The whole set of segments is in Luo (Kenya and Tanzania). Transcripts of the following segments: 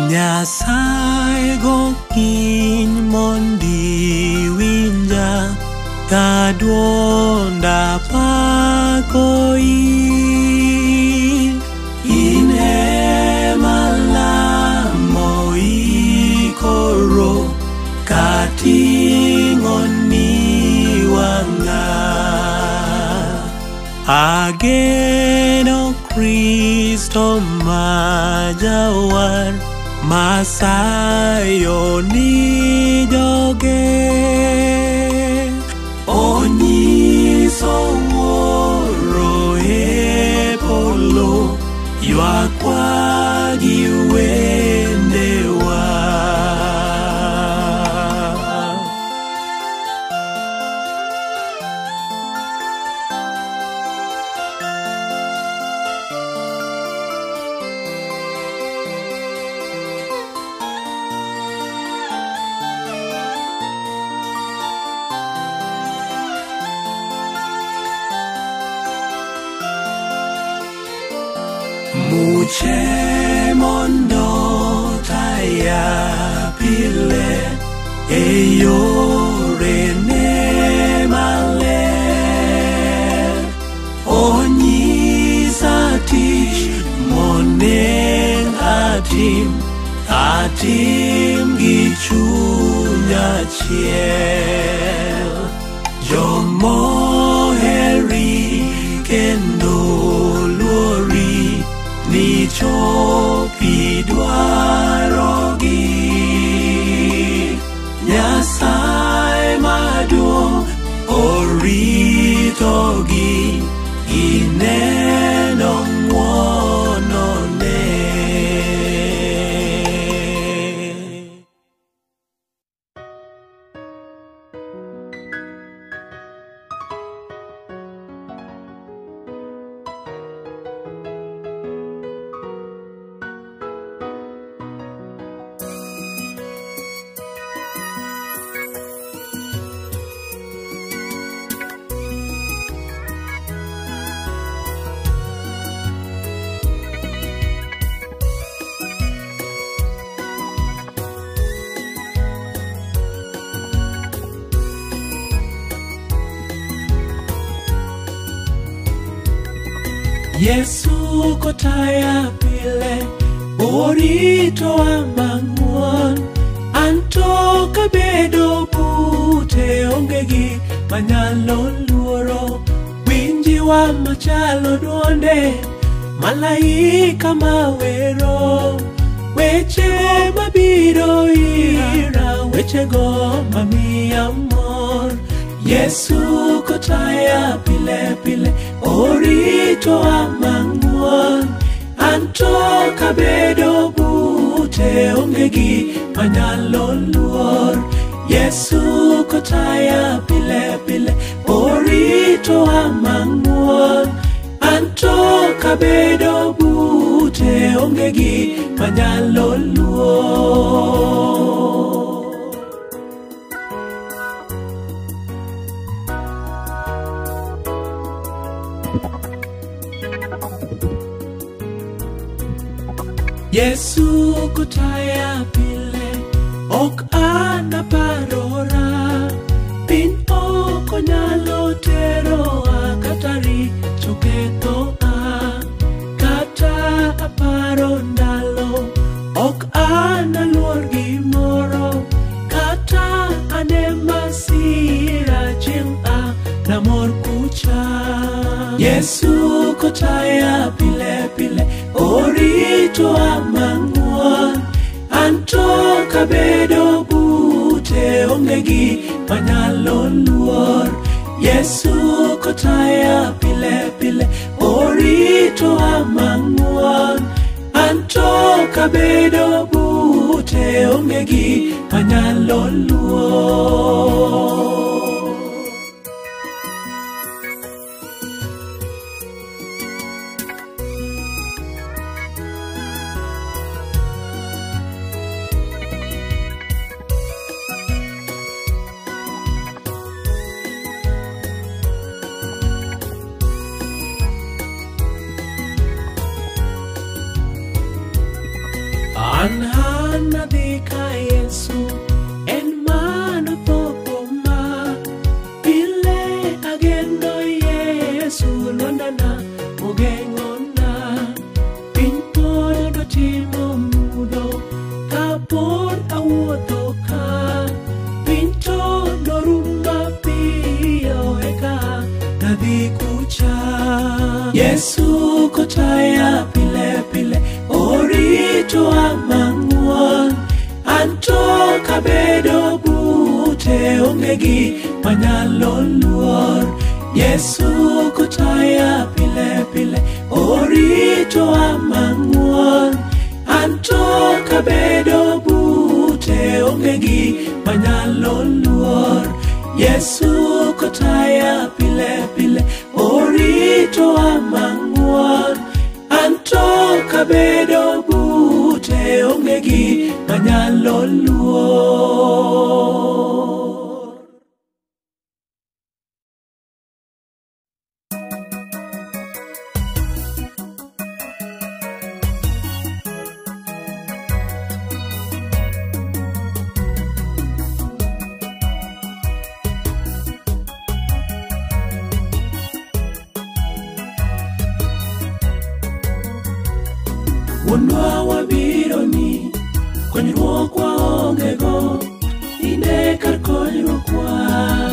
Nyasaye gokiny mondi winja kadwonda pakoi. In ema lamo ikoro kating'oni wang'a. Ageno Kristo majawar masayo ni joge. Onyiso wuoro e polo ywakwa gi wendewa. Muche mondo taya pile e yore ne maler. Onyisa tich monen atim gi chuny achiel. Jomoheri kendo luori ni chopi dwarogi. Nyasaye maduong' oritogi, gineno ng'wonone. Yesu kotaya pile, orito amang'won. Anto kabedo bute onge gi manyalo luoro. Winjiwa machalo duonde malaika mawero. Weche mabiro ira, wechego mamiya mor. Yesu kotaya pile pile, orito amang'won. Anto kabedo bute onge gi manyalo luor. Yesu kotaya pile pile, orito amang'won. Anto kabedo bute onge gi manyalo luor. Yesu kotaya pile, ok anaparora. Piny ok onyalo teroa kata richo kethoa. Kata aparo ndalo, ok analuor gimoro. Kata ane masira chieng' namor kucha. Yesu kotaya pile pile, orito amang'won. Anto kabedo bute onge gi manyalo luor. Yesu kotaya pile pile, orito amang'won. Anto kabedo bute onge gi manyalo luor. An kadhi kucha. Yesu kotaya pile pile orito amang'won. Anto kabedo bute ongegi manyalo luor. Yesu kotaya pile pile orito amang'won. Anto kabedo bute ongegi manyalo luor. Yesu kotaya pile pile orito amang'won. Anto kabedo bute ongegi manyalo luor. Wuonwa wabironi konyruok waongego, ine kar konyruokwa.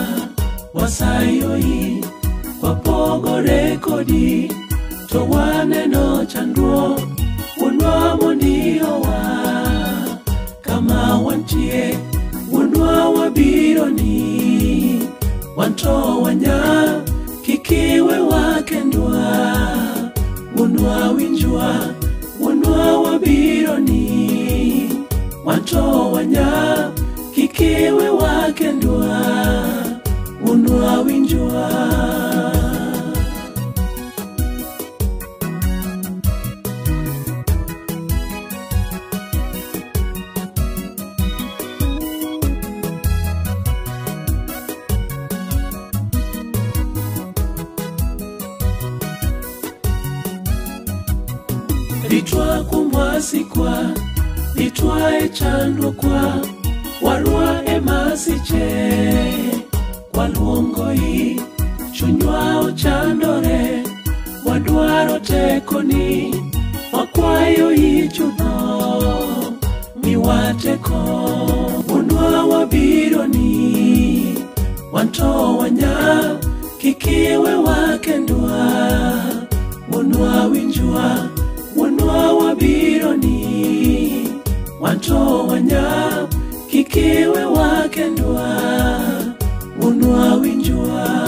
Wasayoi wapogore kodi, to waneno chandruok. Wuonwa mondiyowa kama wantie. Wuonwa wabironi wanto wanya, kikiwe wakendwa. Wuonwa winjwa, wuonwa wabironi wanto wanya, kikiwe wakendwa. Wuonwa winjwa. Ritwa kumwasikwa, ritwa echandokwa, warwa emasiche. Waluongoi, chunywa ochandore, wadwaro tekoni, wakwayo ichuno, miwateko. Wuonwa wabironi wanto wanya, kikiwe wakendwa. Wuonwa winjwa, wuonwa wabironi wanto wanya, kikiwe wakendwa. Wuonwa winjwa.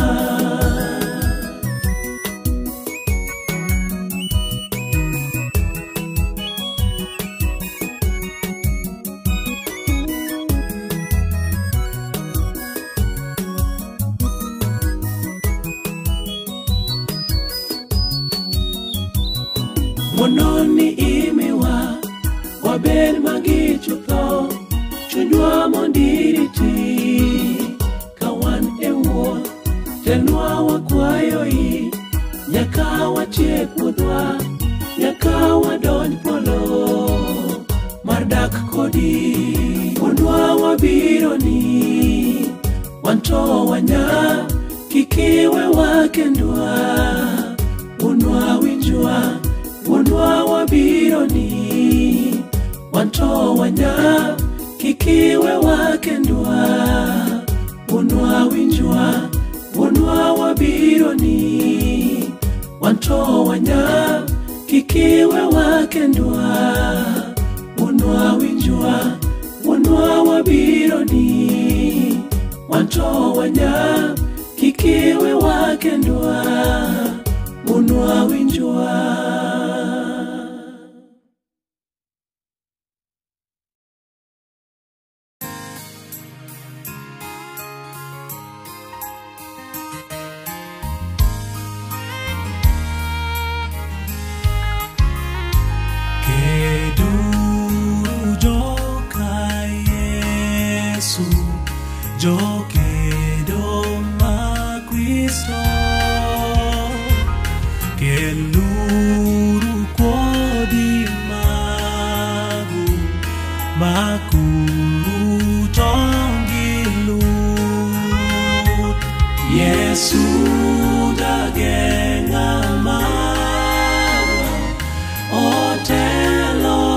Mononi imiwa waber magichutho, chunywa mondiriti. Kawan ewo tenwa wakwayoi, nyaka watiek wuodhwa, nyaka wadonj polo mar dak kodi. Wuonwa wabironi wanto wanya, kikiwe wakendwa. Wuonwa winjwa, wuonwa wabironi wanto wanya, kikiwe wakendwa. Wuonwa winjwa, wuonwa wabironi wanto wanya, kikiwe wakendwa. Wuonwa winjwa, wuonwa wabironi wanto wanya, kikiwe wakendwa. Wuonwa winjwa. Yo quiero más Cristo que luru kodi magu makuru tongilu Yesu dagenga mawa otelo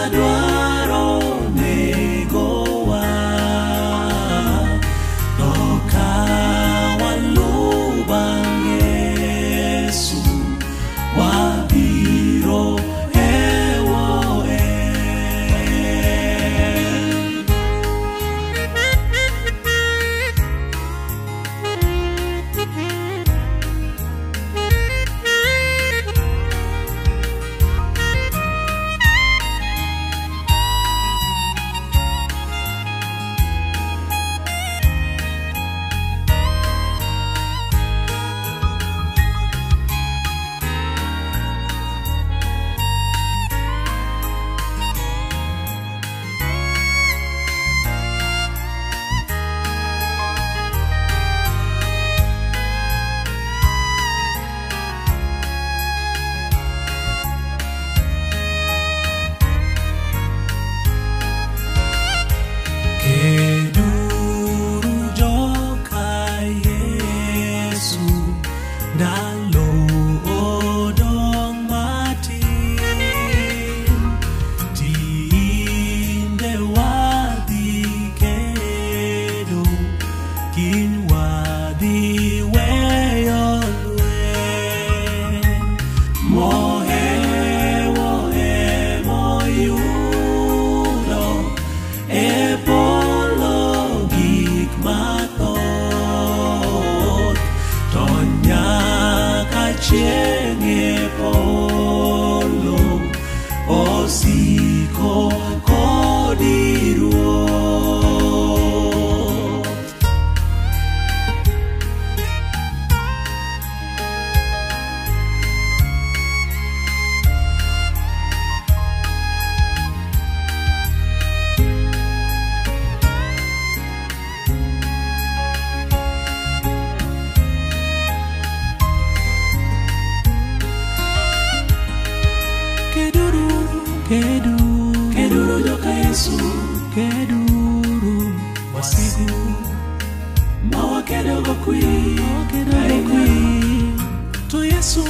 madwaro negowa, to ka waluw bang Yesu wabiro hewo Keduru joka Yesu, keduru wasigu mawa kedogo kui to Yesu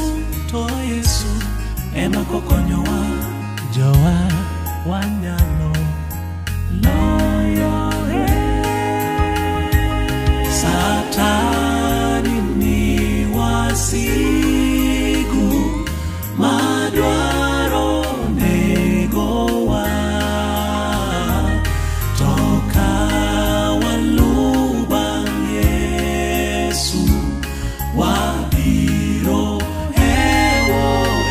ema kokonyowa jowa wanyalo loyo Satani ni wasigu madwaro negowa, toka waluw bang Yesu wabiro hewo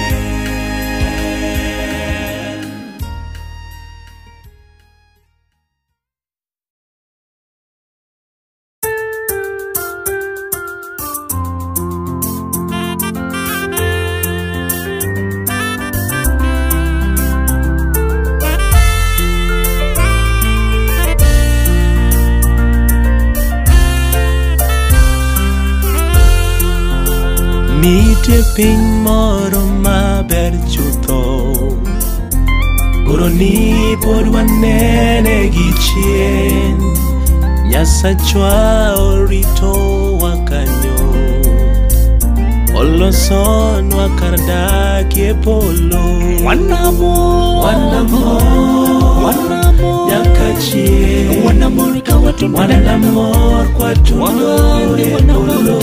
Nitie piny moro maber chutho, koro ni pod wanene gi chien. Nyasachwa oritowa kanyo, olosonwa kar dakie polo. Wanamor nyaka chien, wanamor kwatundo e polo.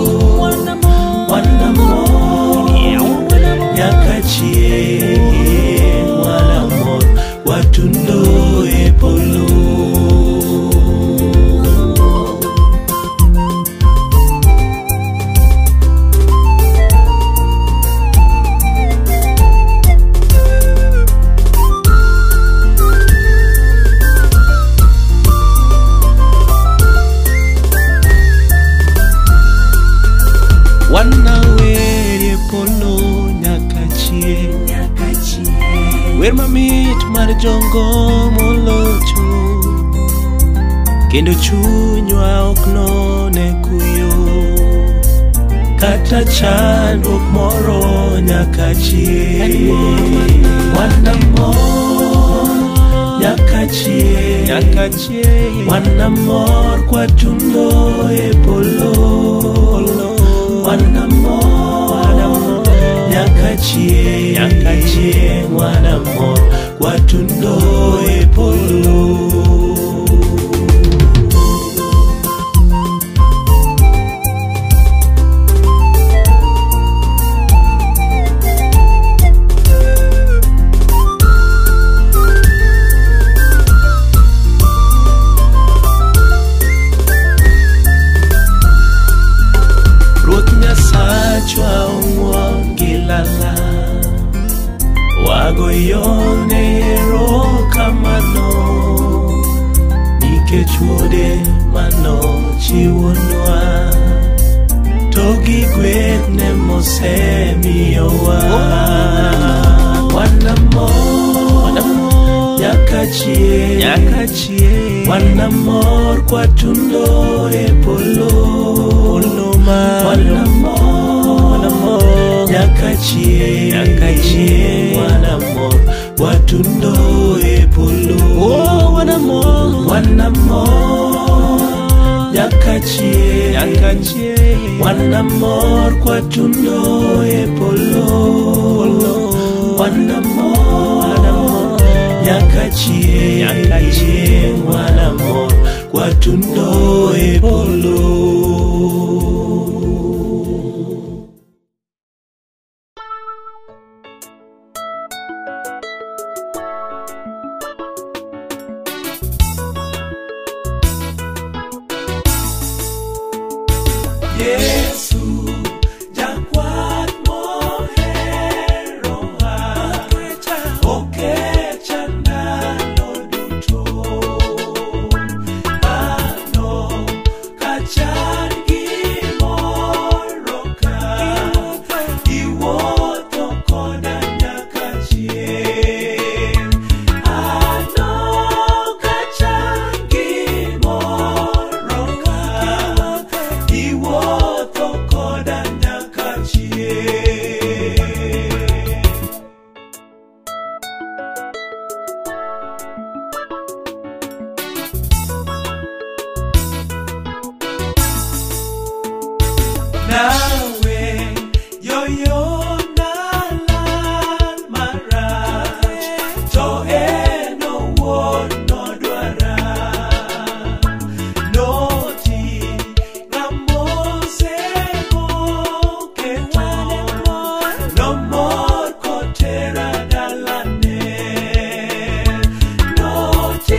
Wanamor nyaka chien, wanamor watundo e polo. Wer mamit mar jongo molocho, kendo chunywa ok none kuyo, kata chandruok moro nyaka chien. Wanamor nyaka chien, wanamor kwatundo e polo. Wanamor nyaka chieng' wanamor watundo e polo. Wagoyone erokamano nikech wuode mano chiwonwa to gi gwethne mosemiyowa. Wanamor nyaka chieng' wanamor kwatundo e polo. Wanamor nyaka chieng' wanamor watundo e polo. Wanamor nyaka chieng' wanamor kwatundo e polo. Wanamor nyaka chieng' wanamor kwatundo e polo. Yesu jakwath moherowa okecha ndalo duto. Ano kachal gimoro ka iwuotho koda nyaka chieng'. Ano kachal gimoro ka iwuotho koda nyaka chieng'. Nawe yoyo nalal marach to en owuon nodwara. Noti ng'amosego keto nomor kotera dalane. Noti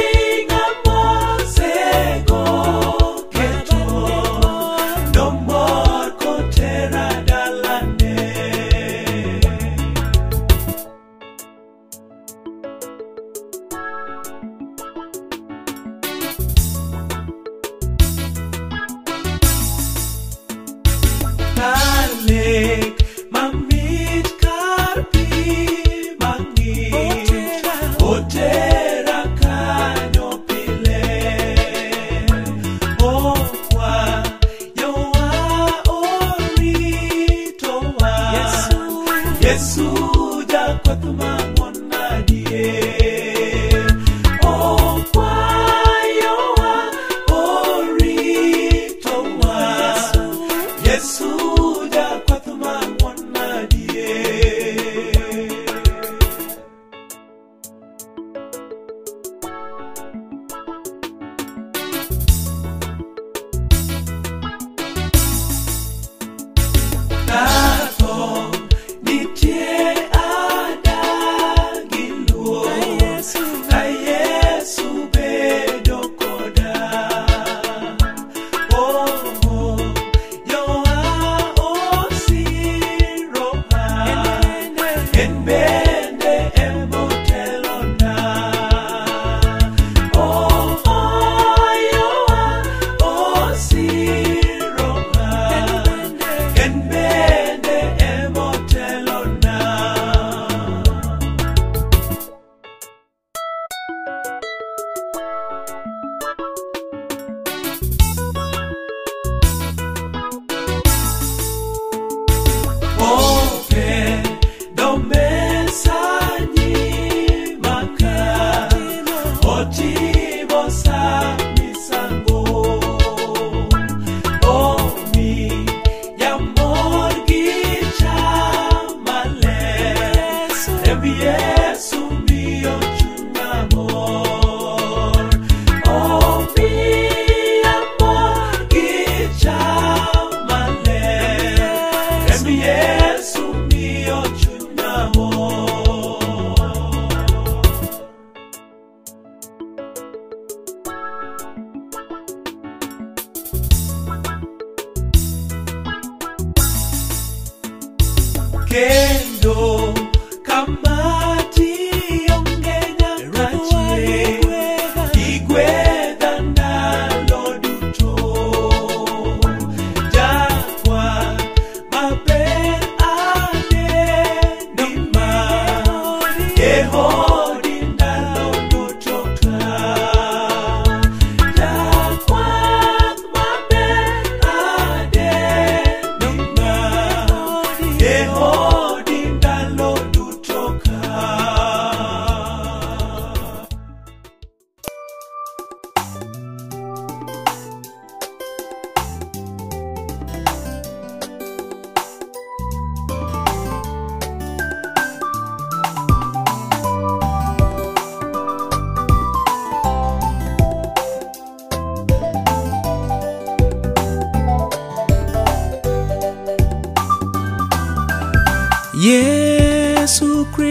ng'amosego keto nomor kotera dalane. Kalek mamit kar pi mang'ich otera kanyo pile. Okwa yowa oritowa. Yesu jakwath mang'won adier. Okwa yowa oritowa. Yesu jakwath mang'won adier.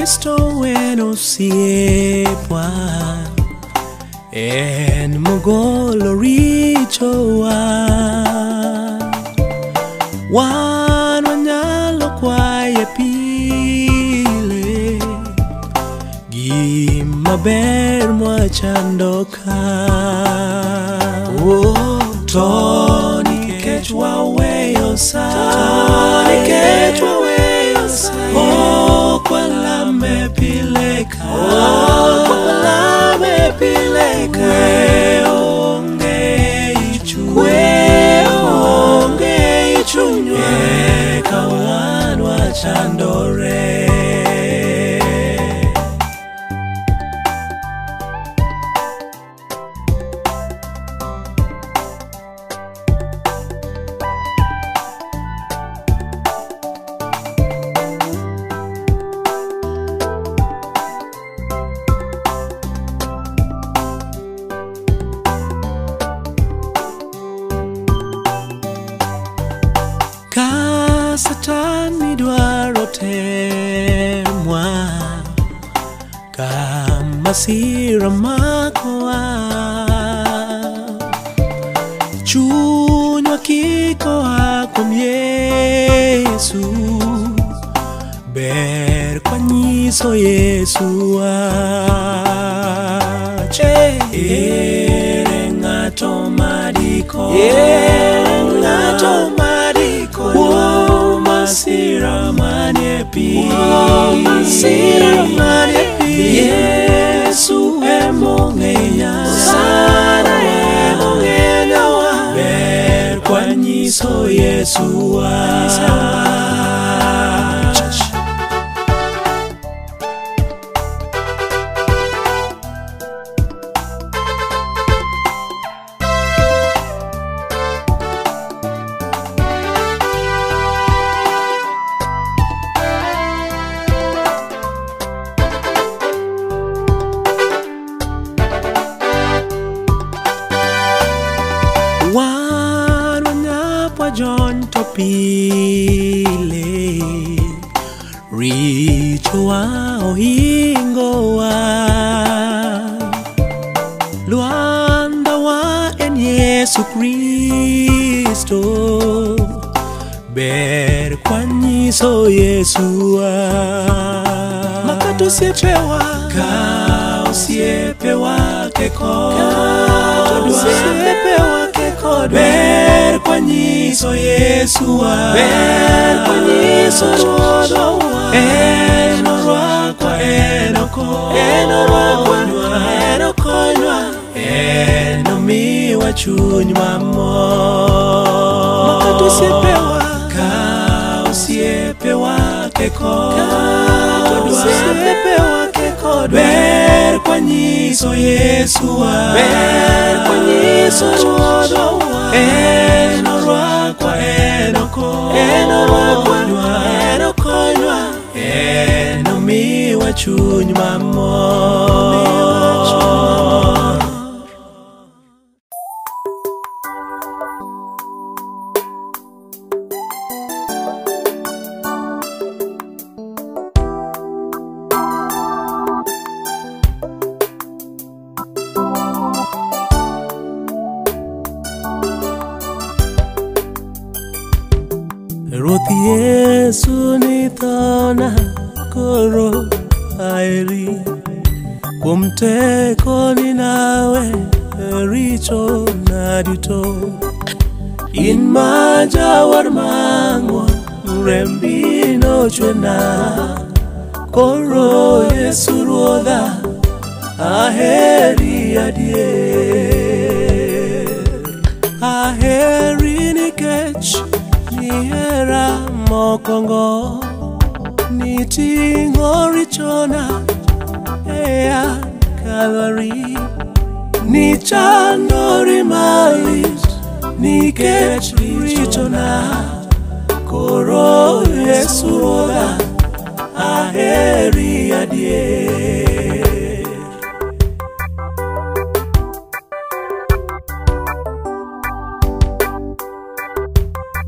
Kristo weno siepwa, en mogolo richowa. Wan wanyalo kwaye pile, gima ber mwachando ka. To nikech waweyo sa, ok walame pile ka, onge ichunywa ka wan wachandore. Ka Satan midwaro temwa, ka masira makowa, chunywa kikoa kuom Yesu, ber kwanyiso Yesu wach. Ere ng'ato madiko, kuom masira manie pi, Yesu emong'eya, ber kwanyiso Yesu wach. Wan wanyapwa jon to pile, richowa ohingowa. Luandawa en Yesu Kristo, ber kwanyiso Yesu wach. Makato osiepewa, ka osiepewa kekodwa, ber kwanyiso Yesu wach. En orwakwa, en okonywa, en omiwa chuny mamor. Makato osiepewa, ka osiepewa kekodwa, ber kwanyiso Yesu wach. En orwakwa, en okonywa, en omiwa chuny mamor. Ruoth Yesu nithona koro aeri, kuom tekoni nawe richo na duto. In ma jawar mang'won, rembi nochwena, koro Yesu Ruodha aheri adier. Aheri nikech nihera mokwongo, niting'o richona eya Kalvari. Nichandori malit nikech richona, koro Yesu Ruodha aheri adier.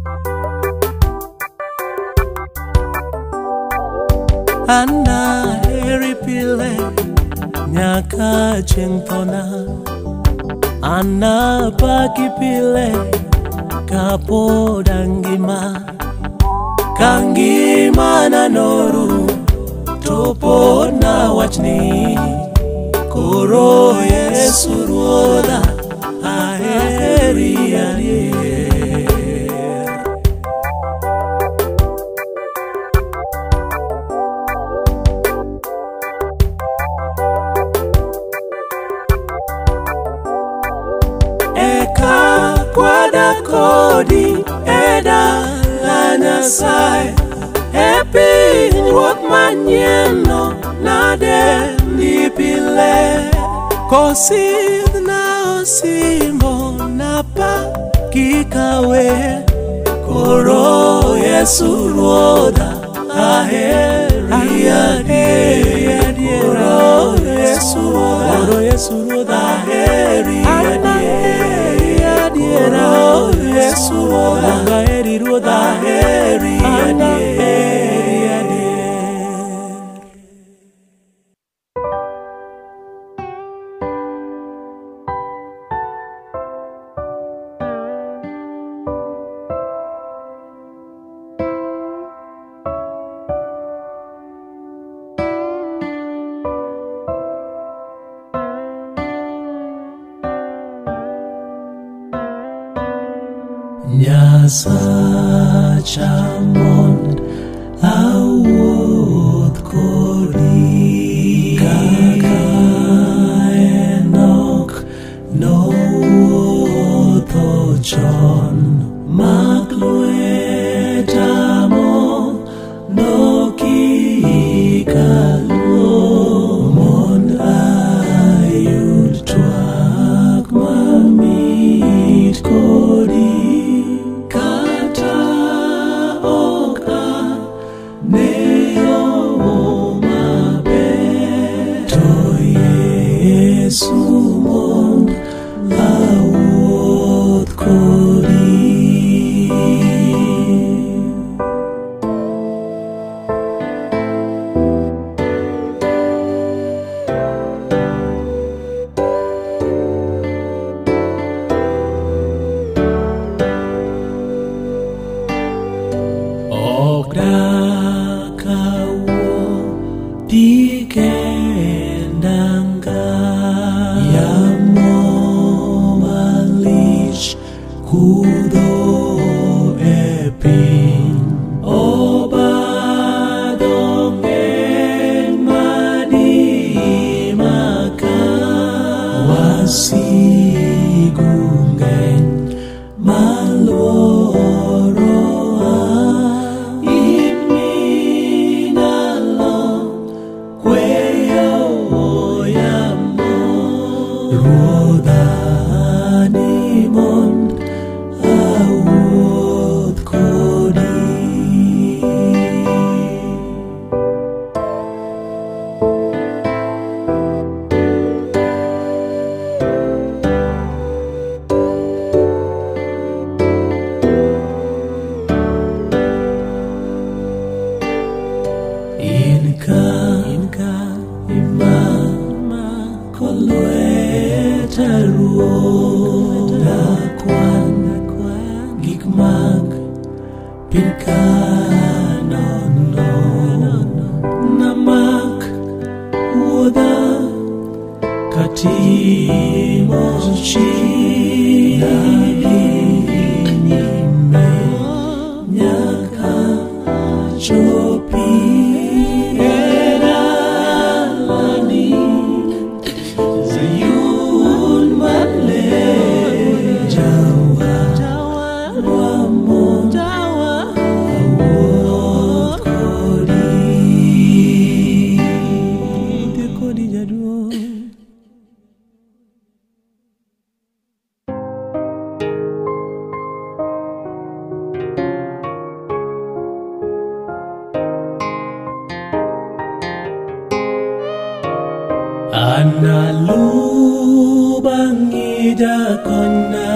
Anda nyaka chieng' thona anapaki pile kapod angima kangima nanoru to pod nawachni koro Yesu Ruodha aheri adier. Eka kwada kodi eda la Nyasaye e pinyruoth manyienno nade ni pile kosidh na osimbo napa kikawe koro Yesu Ruodha aheri adier. Koro Yesu Ruodha aheri adier. Koro Yesu Ruodha aheri Ruodha aheri adier. Nyasacha mond awuoth kodi kaka Enok nowuotho chon mak lweta mondo kik aluor mond ayud twak mamit kodi. Yesu mond awuoth kodi. Ok dakawuothi kendanga yamo malich kudho e piny obadho ng'eny madimaka wasigu ng'eny maluorowa iminyalo kweyo yamo Ruodha ni mond awuoth kodi. Inka imako lweta Ruodha kwan gik mag piny ka nono namak wuodha katimo chidhi nyime nyaka chopi Analu bangi jakona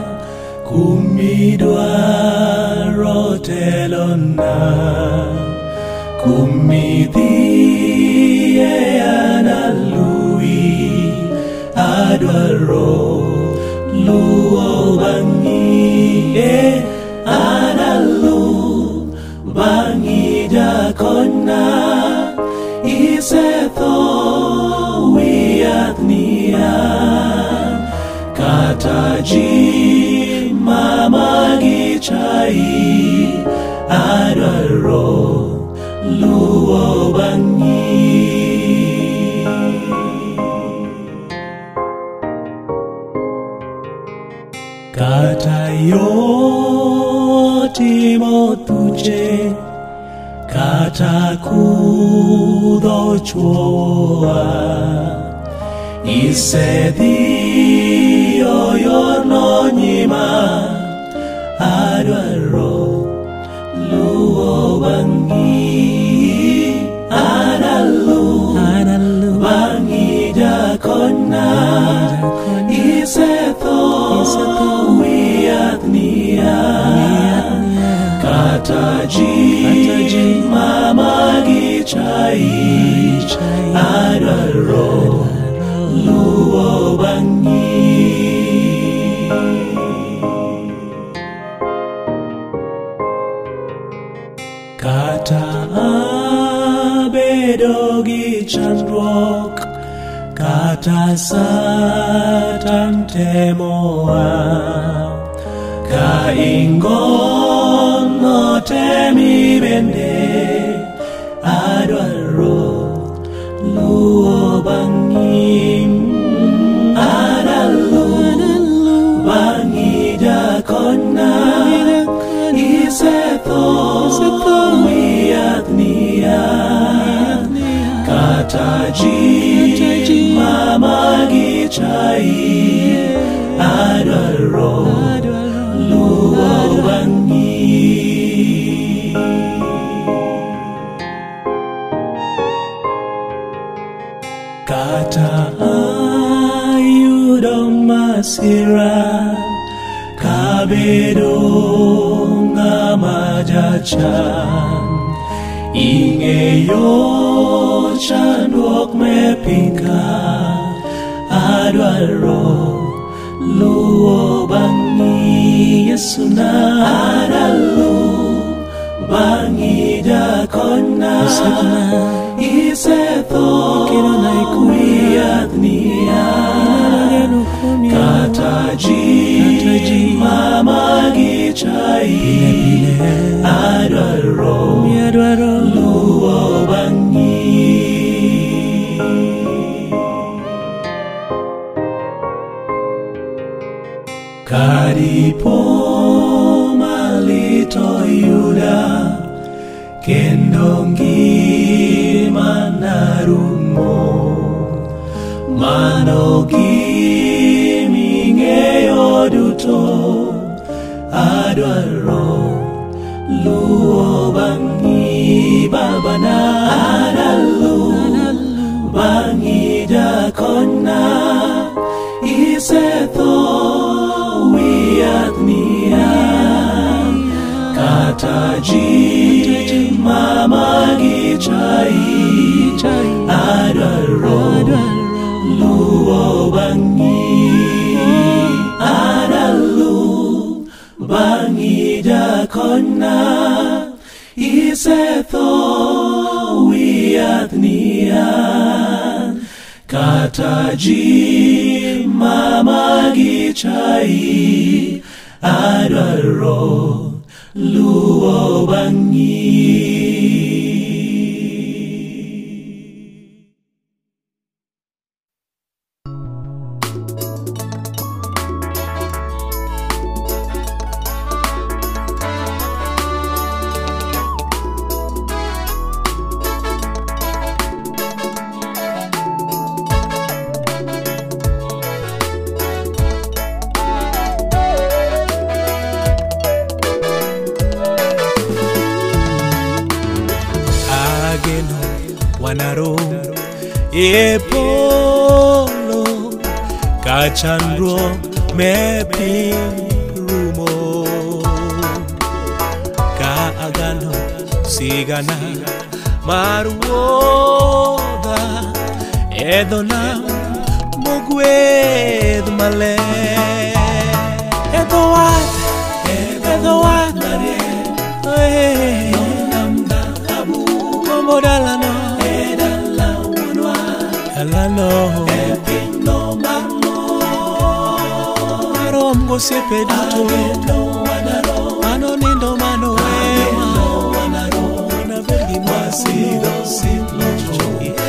kumidwaro telona kumidhiye analu adwaro luwo bang'i, analu bang'i jakona, isetho wiyath niya, kata ji mamagi chai, adwaro luwo bang'i. Kata yo timo tuje, kata kudho chwowa, isedhi yorno nyima, adwaro luwo bang'i, analu bang'i jakona, isetho wiyath niya, kata ji mamagi chai, adwaro luwo bang'i. Kata abedo gi chandruok, kata Satan temoa, ka ingono temi bende, adwaro luwo bang'i, analu bang'i jakona, isetho wiyath niya, kata ji mamagi chai, adwaro luwo bang'i. Kata ayudo masira, kabedo ng'ama jachan, ing'eyo chandruok mepinga, adwaro luwo bang'i, Yesu na, analu bang'i jakona, isetho wiyath niya, kata ji mamagi chai, adwaro luwo bang'i. Kadipo malito yuda, kendo ngima narumo, mano giming'eyo duto, adwaro luwo bang'i, babana, analu bang'i jakona, isetho wiyath niya, kata ji mamagi chai, adwaro luwo bang'i, analu bang'i jakona, isetho wiyath niya, kata ji mamagi chai, adwaro luwo bang'i. Wanarom e polo kachandruok mepi rumo, ka agano sigana mar wuodha e dho nam mogwedh maler. Edho wath mariek nam dhahabu kombo dalano dalano marom gosiepe duto mano nindo mano wewa wanabed gi masido siplocho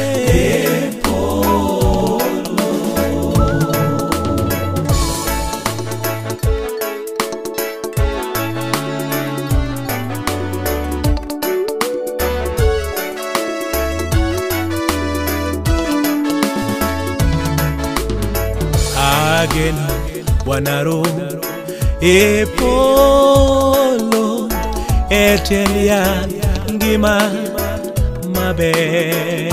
ageno wanaro e polo e tiend yath ngima maber.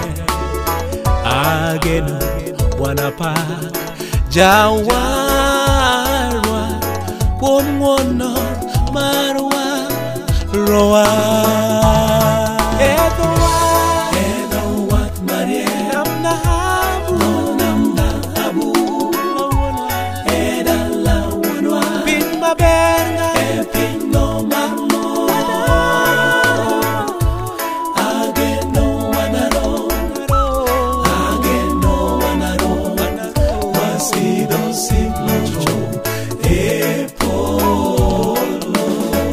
Ageno wanapak jawarwa kuom ng'wono marwa rowa. Edho wath mariek nam dhahabu piny maber ng'a ageno wanaro wasido siplocho e polo.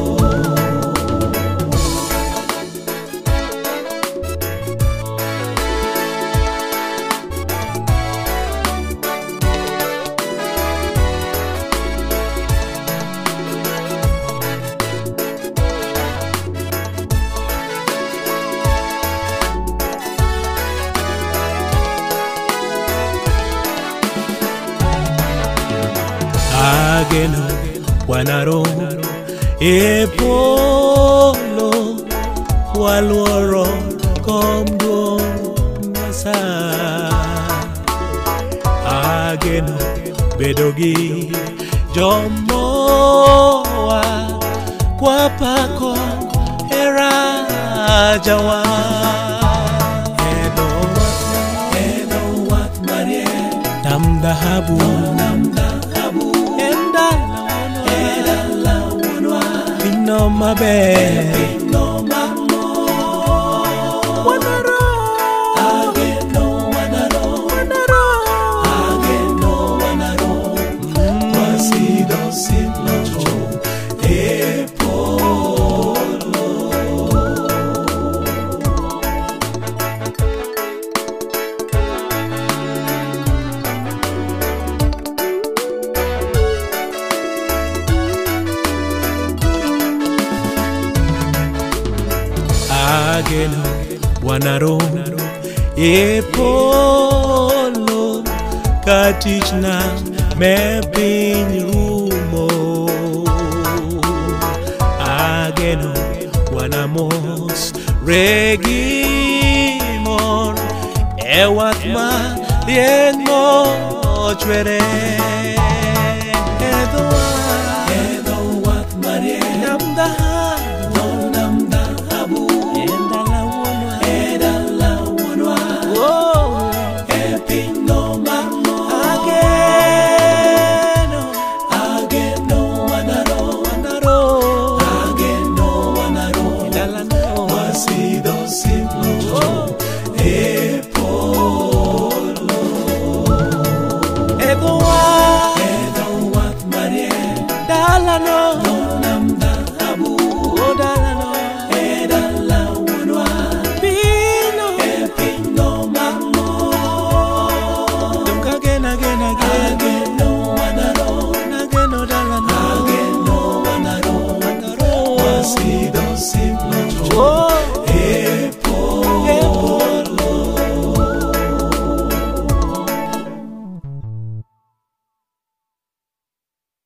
Ageno wanaro e polo waluoro kom duong' Nyasaye. Ageno bedo gi jomowa kwapako hera jawa. Edho wath mariek nam dhahabu pino maber wanaro wasido siplocho e polo. Ageno wanaro e polo ka tichna me piny rumo. Ageno wanamos regimor e wath mariek mochwere. Edho wath mariek nam dhahabu ageno wanaro wasido siplocho e polo. Edho wath mariek dalano nam dhahabu dalano pino dong ageno dalano wasido